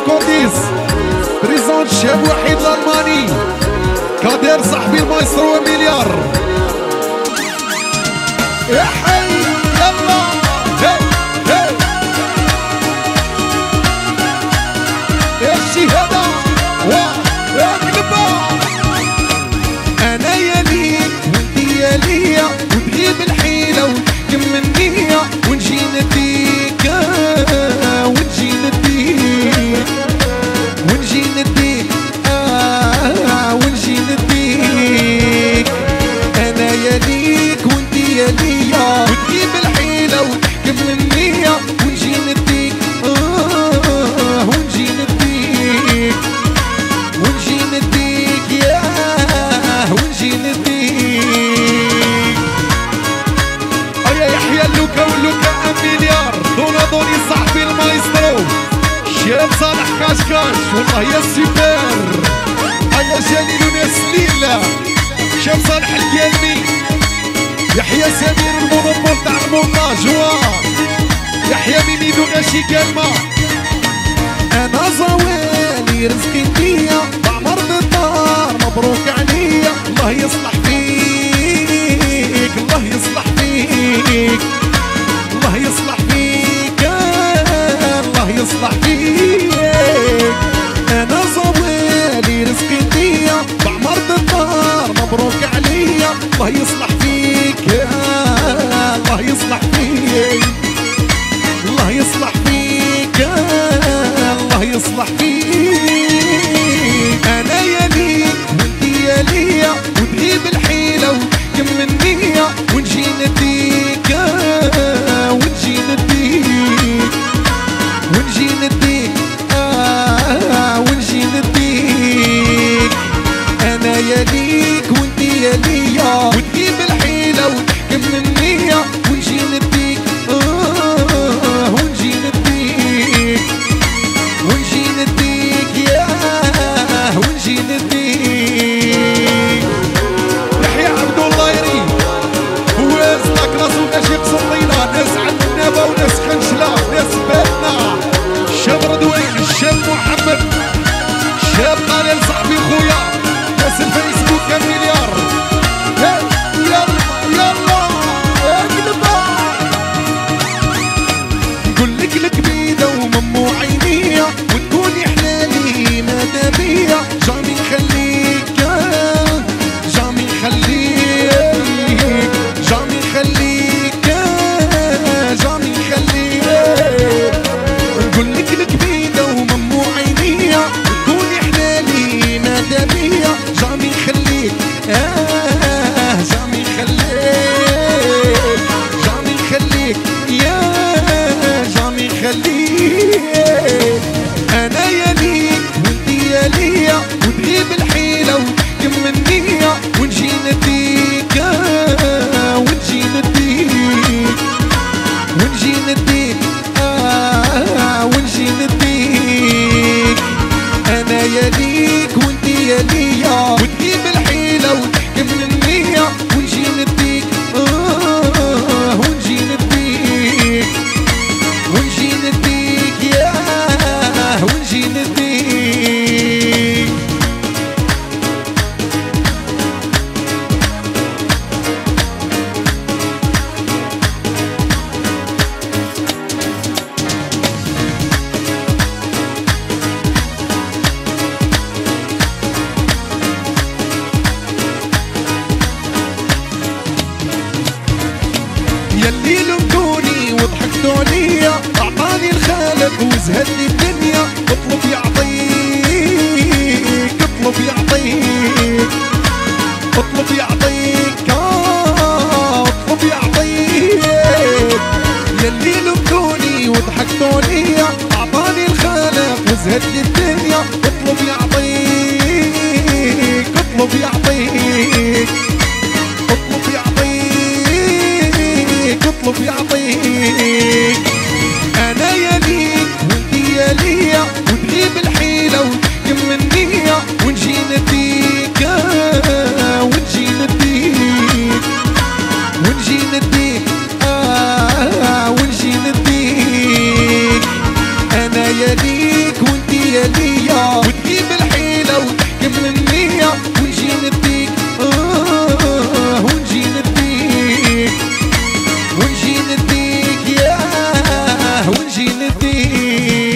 كونديس بريزون الشاب وحيد الالماني كادر صاحبي المايسترو مليار يا حي يلا هي هي يا الشهادة يا كلبة انا يا ليك وانتي يا ليا وتغيب الحيلة وتحكم النية ونجي نديك ونجي نديك ونجي نديك ونجي نديك انا يا ليك وانتي يا ليا وتغيب الحيلة وتحكم النية ونجي نديك ونجي نديك ونجي نديك يا ونجي نديك يا يحيى اللوكا واللوكا مليار دوني صاحبي المايسترو شاب صالح كاشكاش والله يا سوبر يا جليل وناس ليلة شاب صالح الكلمي يحيى سمير المونوبول تاع المونتاج يحيى ميمي دوناشي كلمة انا زوالي رزقي ليا بعمر بالدار مبروك عليا الله يصلح فيك الله يصلح فيك الله يصلح فيك الله يصلح فيك انا زوالي رزقي ليا بعمر بالدار مبروك عليا الله يصلح فيك الله يصلح فيك الله يصلح فيك الله يصلح فيك انا يا ليك وانتي يا ليا وتغيب الحيلة وتحكم النية ونجي نديك ونجي نديك ونجي نديك ونجي نديك انا يا ليك وانتي يا ليا وتغيب الحيلة وتحكم النية ونجي نديك ونجي نديك ونجي نديك يا ونجي نديك يحيى عبد الله يري فواز لاكراس وناشي قسطينة ناس عنابة وناس خنشلة ناس باتنا الشاب رضوان الشاب محمد الشاب قال صاحبي خويا ناس الفيسبوك يا مليار يلا يلا يا كلبة نقولك الكبيدة وممو عينيا وتكوني حلالي ماذا بيا جامي نخليك جامي نخليك جامي نخليك جامي نخليك نقولك الكبيدة وممو عينيا وتكوني حلالي ماذا بيا جامي نخليك جامي نخليك جامي نخليك يا جامي نخليك انا يا ليك وانتي يا ليا وتغيب الحيلة وتحكم النية ونجي نديك ونجي نديك ونجي نديك ونجي نديك انا يا ليك وانتي يا ليا وتغيب الحيلة وتحكم النية ونجي نديك ونجي نديك ونجي نديك يا ونجي نديك يلي لمدوني وضحكتوا عليا اعطاني الخالق وزهد لي الدنيا اطلب يعطيك اطلب يعطيك اطلب يعطيك اطلب يعطيك يلي لمدوني وضحكتوا عليا اعطاني الخالق وزهد لي الدنيا اطلب يعطيك اطلب يعطيك اطلب يعطيك اطلب يعطيك انا يا ليك وانتي يا ليا وتغيب الحيلة وتحكم النية ونجي نديك ونجي نديك ونجي نديك ونجي نديك انا يا ليك وانتي يا الحبيب